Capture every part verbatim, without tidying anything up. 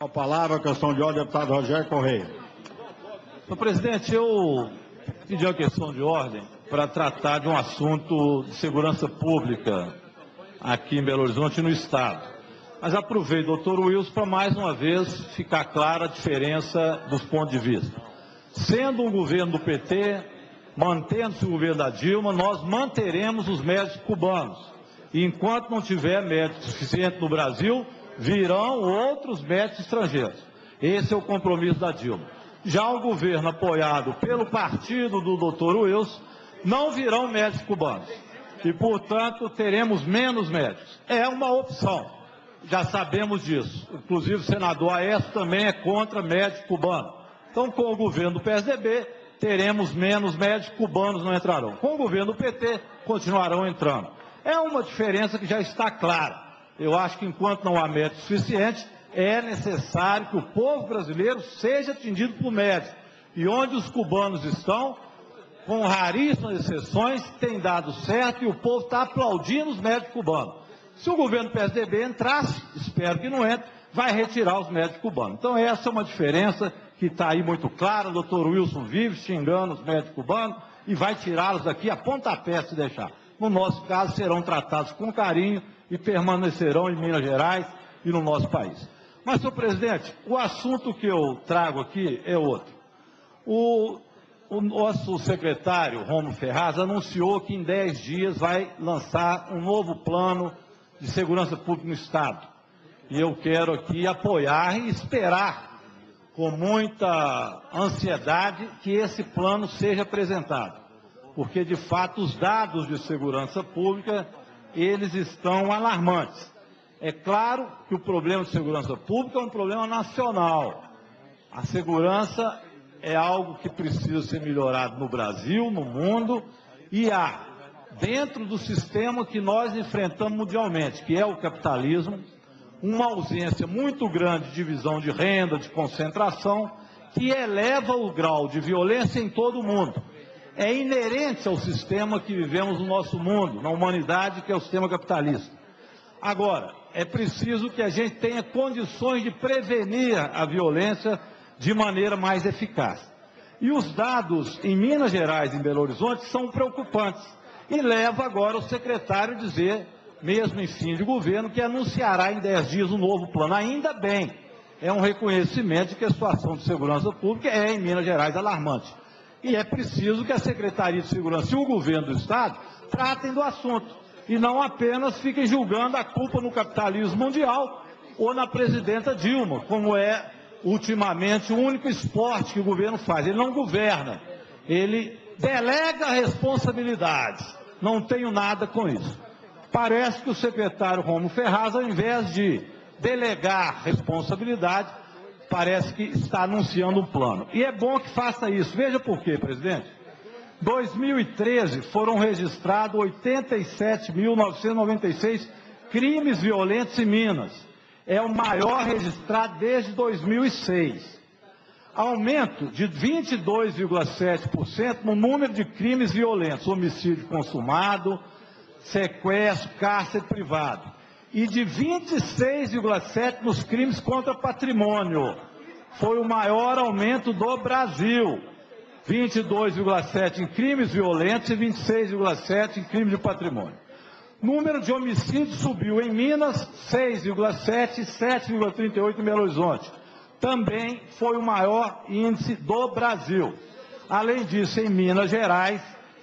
Com a palavra, questão de ordem, deputado Rogério Correia. Senhor presidente, eu pedi uma questão de ordem para tratar de um assunto de segurança pública aqui em Belo Horizonte e no Estado. Mas aproveito, doutor Wilson, para mais uma vez ficar clara a diferença dos pontos de vista. Sendo um governo do P T, mantendo-se o governo da Dilma, nós manteremos os médicos cubanos. E enquanto não tiver médico suficiente no Brasil, virão outros médicos estrangeiros. Esse é o compromisso da Dilma. Já o governo apoiado pelo partido do doutor Wilson, não virão médicos cubanos. E, portanto, teremos menos médicos. É uma opção. Já sabemos disso. Inclusive, o senador Aécio também é contra médico cubano. Então, com o governo do P S D B, teremos menos médicos, cubanos não entrarão. Com o governo do P T, continuarão entrando. É uma diferença que já está clara. Eu acho que, enquanto não há médico suficiente, é necessário que o povo brasileiro seja atendido por médicos. E onde os cubanos estão, com raríssimas exceções, tem dado certo e o povo está aplaudindo os médicos cubanos. Se o governo do P S D B entrasse, espero que não entre, vai retirar os médicos cubanos. Então essa é uma diferença que está aí muito clara. O doutor Wilson vive xingando os médicos cubanos e vai tirá-los daqui a pontapé se deixar. No nosso caso, serão tratados com carinho e permanecerão em Minas Gerais e no nosso país. Mas, senhor presidente, o assunto que eu trago aqui é outro. O, o nosso secretário, Romulo Ferraz, anunciou que em dez dias vai lançar um novo plano de segurança pública no Estado. E eu quero aqui apoiar e esperar com muita ansiedade que esse plano seja apresentado. Porque, de fato, os dados de segurança pública, eles estão alarmantes. É claro que o problema de segurança pública é um problema nacional. A segurança é algo que precisa ser melhorado no Brasil, no mundo, e há, dentro do sistema que nós enfrentamos mundialmente, que é o capitalismo, uma ausência muito grande de divisão de renda, de concentração, que eleva o grau de violência em todo o mundo. É inerente ao sistema que vivemos no nosso mundo, na humanidade, que é o sistema capitalista. Agora, é preciso que a gente tenha condições de prevenir a violência de maneira mais eficaz. E os dados em Minas Gerais e em Belo Horizonte são preocupantes. E leva agora o secretário a dizer, mesmo em fim de governo, que anunciará em dez dias um novo plano. Ainda bem, é um reconhecimento de que a situação de segurança pública é, em Minas Gerais, alarmante. E é preciso que a Secretaria de Segurança e o governo do Estado tratem do assunto. E não apenas fiquem julgando a culpa no capitalismo mundial ou na presidenta Dilma, como é, ultimamente, o único esporte que o governo faz. Ele não governa, ele delega responsabilidades. Não tenho nada com isso. Parece que o secretário Romulo Ferraz, ao invés de delegar responsabilidade, parece que está anunciando um plano. E é bom que faça isso. Veja por quê, presidente. Em dois mil e treze, foram registrados oitenta e sete mil novecentos e noventa e seis crimes violentos em Minas. É o maior registrado desde dois mil e seis. Aumento de vinte e dois vírgula sete por cento no número de crimes violentos, homicídio consumado, sequestro, cárcere privado. E de vinte e seis vírgula sete por cento nos crimes contra patrimônio. Foi o maior aumento do Brasil. vinte e dois vírgula sete por cento em crimes violentos e vinte e seis vírgula sete por cento em crimes de patrimônio. Número de homicídios subiu em Minas, seis vírgula sete por cento e sete vírgula trinta e oito por cento em Belo Horizonte. Também foi o maior índice do Brasil. Além disso, em Minas Gerais,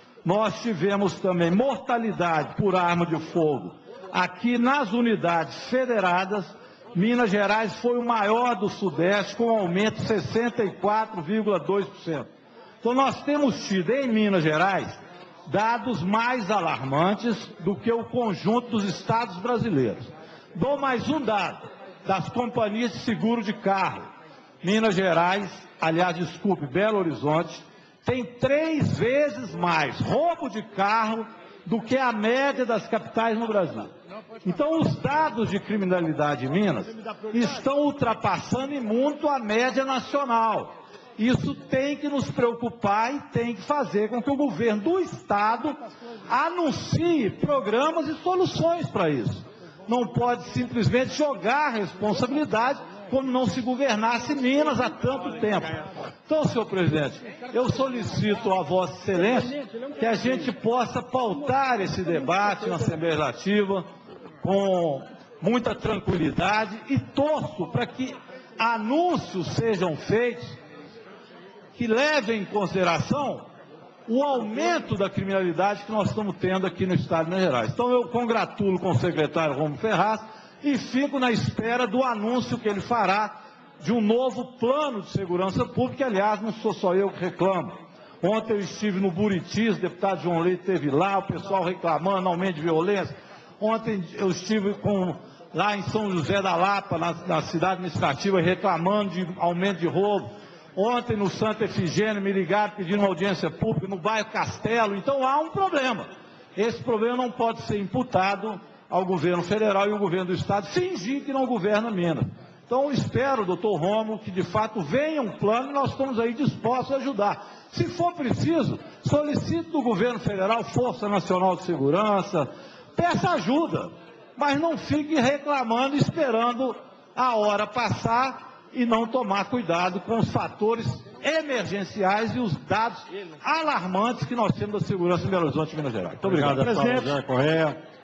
nós tivemos também mortalidade por arma de fogo. Aqui nas unidades federadas, Minas Gerais foi o maior do Sudeste, com aumento de sessenta e quatro vírgula dois por cento. Então nós temos tido em Minas Gerais dados mais alarmantes do que o conjunto dos estados brasileiros. Dou mais um dado das companhias de seguro de carro. Minas Gerais, aliás, desculpe, Belo Horizonte, tem três vezes mais roubo de carro do que a média das capitais no Brasil. Então, os dados de criminalidade em Minas estão ultrapassando em muito a média nacional. Isso tem que nos preocupar e tem que fazer com que o governo do Estado anuncie programas e soluções para isso. Não pode simplesmente jogar a responsabilidade como não se governasse Minas há tanto tempo. Então, senhor presidente, eu solicito a Vossa Excelência que a gente possa pautar esse debate na Assembleia Legislativa com muita tranquilidade e torço para que anúncios sejam feitos que levem em consideração o aumento da criminalidade que nós estamos tendo aqui no estado de Minas Gerais. Então eu congratulo com o secretário Romulo Ferraz e fico na espera do anúncio que ele fará de um novo plano de segurança pública, que, aliás, não sou só eu que reclamo. Ontem eu estive no Buritis, o deputado João Leite esteve lá, o pessoal reclamando aumento de violência. Ontem eu estive com, lá em São José da Lapa, na, na cidade administrativa, reclamando de aumento de roubo. Ontem no Santa Efigênia me ligaram pedindo uma audiência pública no bairro Castelo. Então há um problema. Esse problema não pode ser imputado ao governo federal e ao governo do estado fingir que não governa Minas. Então espero, doutor Rômulo, que de fato venha um plano e nós estamos aí dispostos a ajudar. Se for preciso, solicito do governo federal, Força Nacional de Segurança, peça ajuda, mas não fique reclamando, esperando a hora passar e não tomar cuidado com os fatores emergenciais e os dados alarmantes que nós temos da segurança em Belo Horizonte, Minas Gerais. Muito obrigado. Obrigado, deputado Rogério Correia.